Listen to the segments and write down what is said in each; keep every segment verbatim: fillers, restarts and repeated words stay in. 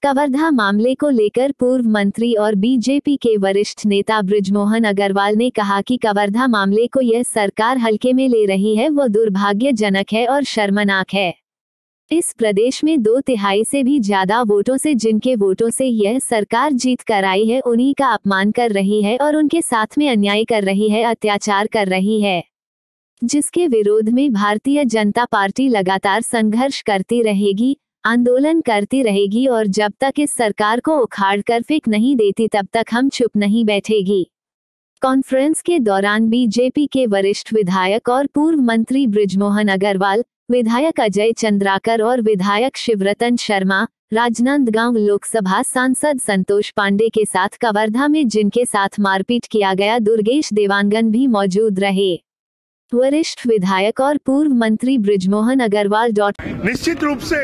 कवर्धा मामले को लेकर पूर्व मंत्री और बीजेपी के वरिष्ठ नेता बृजमोहन अग्रवाल ने कहा कि कवर्धा मामले को यह सरकार हल्के में ले रही है वो दुर्भाग्यजनक है और शर्मनाक है। इस प्रदेश में दो तिहाई से भी ज्यादा वोटों से जिनके वोटों से यह सरकार जीत कर आई है उन्हीं का अपमान कर रही है और उनके साथ में अन्याय कर रही है, अत्याचार कर रही है, जिसके विरोध में भारतीय जनता पार्टी लगातार संघर्ष करती रहेगी, आंदोलन करती रहेगी और जब तक इस सरकार को उखाड़ कर फेंक नहीं देती तब तक हम चुप नहीं बैठेगी। कॉन्फ्रेंस के दौरान बीजेपी के वरिष्ठ विधायक और पूर्व मंत्री बृजमोहन अग्रवाल, विधायक अजय चंद्राकर और विधायक शिवरतन शर्मा, राजनांदगांव लोकसभा सांसद संतोष पांडे के साथ कवर्धा में जिनके साथ मारपीट किया गया दुर्गेश देवांगन भी मौजूद रहे। वरिष्ठ विधायक और पूर्व मंत्री बृजमोहन अग्रवाल डॉट निश्चित रूप से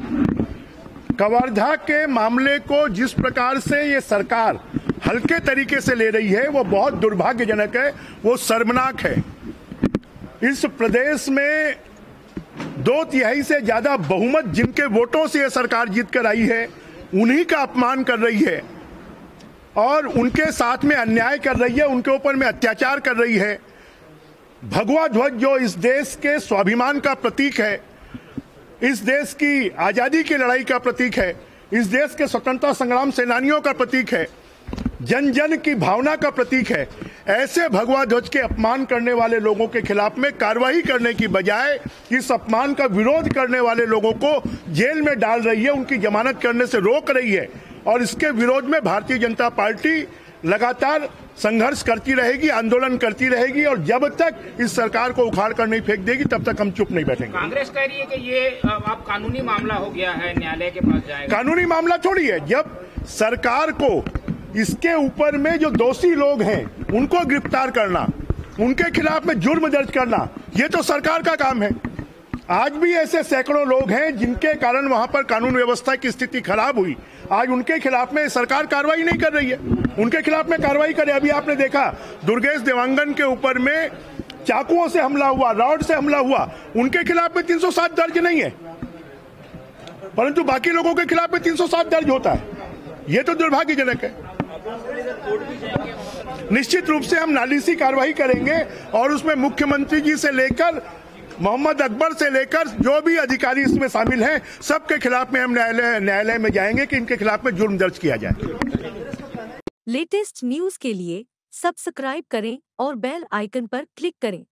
कवर्धा के मामले को जिस प्रकार से ये सरकार हल्के तरीके से ले रही है वो बहुत दुर्भाग्यजनक है, वो शर्मनाक है। इस प्रदेश में दो तिहाई से ज्यादा बहुमत जिनके वोटों से ये सरकार जीत कर आई है उन्हीं का अपमान कर रही है और उनके साथ में अन्याय कर रही है, उनके ऊपर में अत्याचार कर रही है। भगवा ध्वज जो इस देश के स्वाभिमान का प्रतीक है, इस देश की आजादी की लड़ाई का प्रतीक है, इस देश के स्वतंत्रता संग्राम सेनानियों का प्रतीक है, जन जन की भावना का प्रतीक है, ऐसे भगवा ध्वज के अपमान करने वाले लोगों के खिलाफ में कार्रवाई करने की बजाय इस अपमान का विरोध करने वाले लोगों को जेल में डाल रही है, उनकी जमानत करने से रोक रही है और इसके विरोध में भारतीय जनता पार्टी लगातार संघर्ष करती रहेगी, आंदोलन करती रहेगी और जब तक इस सरकार को उखाड़ कर नहीं फेंक देगी तब तक हम चुप नहीं बैठेंगे। कांग्रेस कह रही है कि ये अब कानूनी मामला हो गया है, न्यायालय के पास जाएगा। कानूनी मामला छोड़िए, जब सरकार को इसके ऊपर में जो दोषी लोग हैं उनको गिरफ्तार करना, उनके खिलाफ में जुर्म दर्ज करना, ये तो सरकार का काम है। आज भी ऐसे सैकड़ों लोग हैं जिनके कारण वहां पर कानून व्यवस्था की स्थिति खराब हुई, आज उनके खिलाफ में सरकार कार्रवाई नहीं कर रही है, उनके खिलाफ में कार्रवाई करे। अभी आपने देखा दुर्गेश देवांगन के ऊपर में चाकुओं से हमला हुआ, रॉड से हमला हुआ, उनके खिलाफ में तीन सौ सात दर्ज नहीं है, परंतु बाकी लोगों के खिलाफ में तीन सौ सात दर्ज होता है। ये तो दुर्भाग्यजनक है। निश्चित रूप से हम नालिसी कार्रवाई करेंगे और उसमें मुख्यमंत्री जी से लेकर मोहम्मद अकबर से लेकर जो भी अधिकारी इसमें शामिल हैं सबके खिलाफ में हम न्यायालय न्यायालय में जाएंगे कि इनके खिलाफ में जुर्म दर्ज किया जाए। लेटेस्ट न्यूज के लिए सब्सक्राइब करें और बेल आइकन पर क्लिक करें।